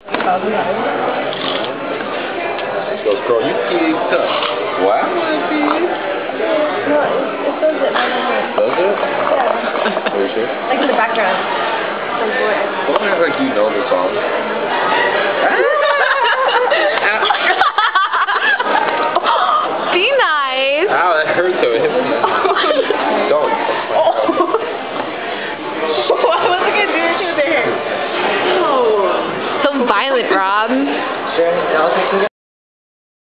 Goes, girl, you kicked up. Wow, baby. No, it says it. Does it? Yeah. Are you sure? Like in the background. Don't act like you know the song. Be nice. Ow, that hurt so it hit me. Don't. Why was I gonna do it to the hair? No. So violent, Rob. Sure, I'll take